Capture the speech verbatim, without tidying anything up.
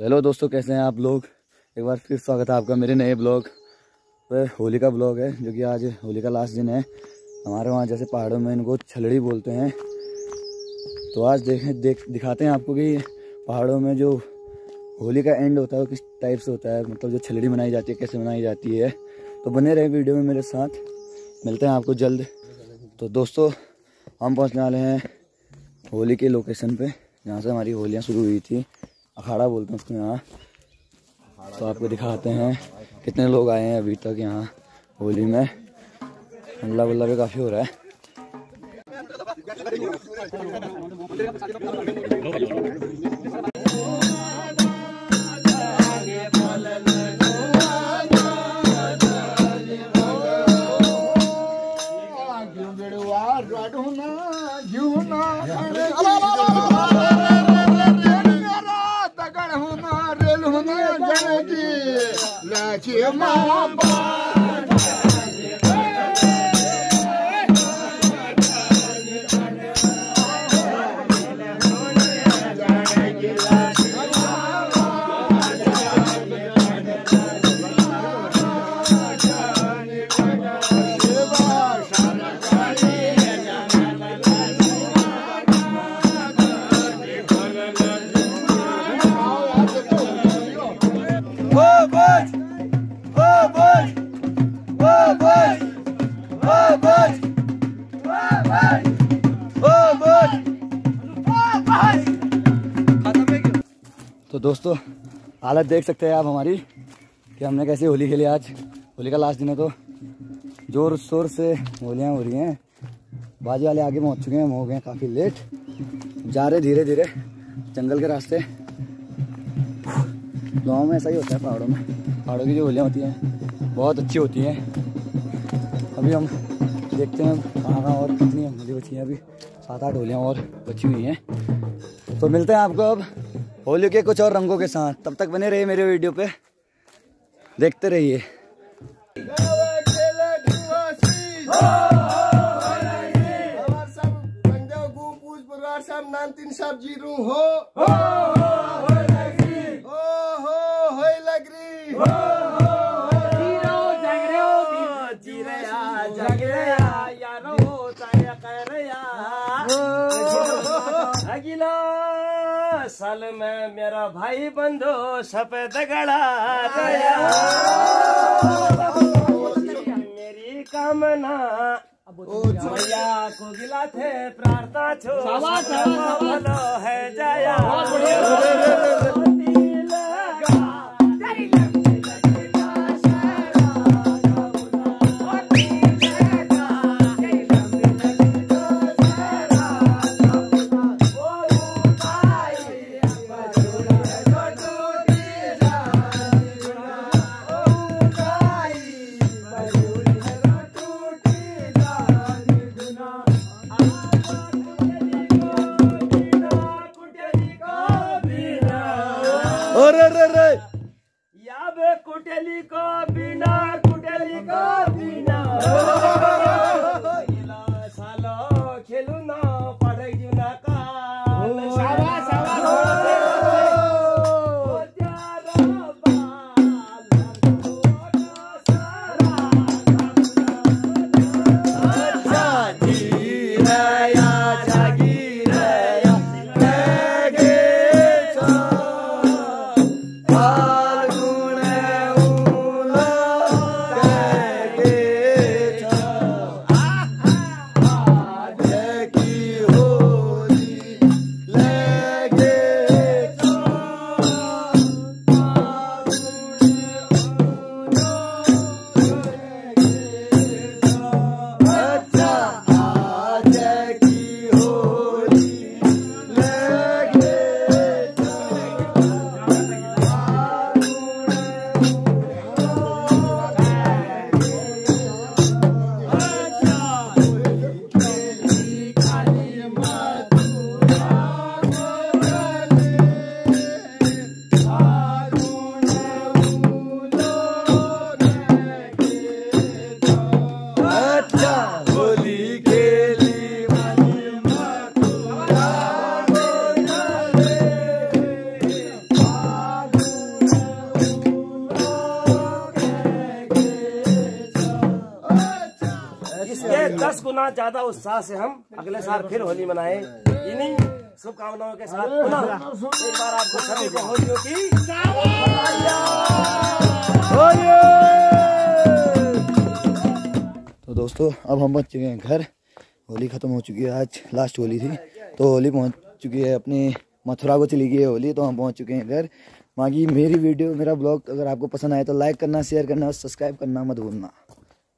Hello दोस्तों, कैसे हैं आप लोग। एक बार फिर स्वागत है आपका मेरे नए ब्लॉग पर। होली का ब्लॉग है जो कि आज होली का लास्ट दिन है। हमारे वहाँ जैसे पहाड़ों में इनको छलड़ी बोलते हैं। तो आज देखें देख दिखाते हैं आपको कि पहाड़ों में जो होली का एंड होता है वो किस टाइप से होता है, मतलब जो छलड़ी मनाई जाती है कैसे मनाई जाती है। तो बने रहे वीडियो में मेरे साथ, मिलते हैं आपको जल्द। तो दोस्तों हम पहुँचने वाले हैं होली के लोकेशन पे जहाँ से हमारी होलियाँ शुरू हुई थी। अखाड़ा बोलते हैं उसको यहाँ। तो आपको दिखाते हैं कितने लोग आए हैं अभी तक यहाँ होली में। हल्ला गुल्ला भी काफ़ी हो रहा है। तो दोस्तों हालत देख सकते हैं आप हमारी कि हमने कैसे होली खेली। आज होली का लास्ट दिन है तो जोर शोर से होलियाँ हो रही हैं। बाजी वाले आगे पहुंच चुके हैं, हम हो गए हैं काफ़ी लेट। जा रहे धीरे धीरे जंगल के रास्ते। गाँव में ऐसा ही होता है, पहाड़ों में पहाड़ों की जो होलियाँ होती हैं बहुत अच्छी होती हैं। अभी हम देखते हैं कहाँ कहाँ और कितनी होली बची हैं। अभी सात आठ होलियाँ और बची हुई हैं। तो मिलते हैं आपको अब होली के कुछ और रंगों के साथ। तब तक बने रहिए मेरे वीडियो पे, देखते रहिए। साल में मेरा भाई बंधु सफेद गड़ा गया। मेरी कामना मैया को गिला थे प्रार्थना छो बोलो है जाया। याब कुटेली को बिना कुटेली को बिना सालो खेलू ना पढ़े जुना का। गुना ज्यादा उत्साह से हम अगले साल फिर होली मनाए। इन्हीं शुभकामनाओं के साथ पुनः एक बार आपको सभी को होलियों की तो दोस्तों अब हम पहुंच चुके हैं घर। होली ख़त्म हो चुकी है, आज लास्ट होली थी तो होली पहुंच चुकी है अपनी मथुरा को चली गई है होली, तो हम पहुंच चुके हैं घर। बाकी मेरी वीडियो मेरा ब्लॉग अगर आपको पसंद आए तो लाइक करना, शेयर करना और सब्सक्राइब करना मत भूलना।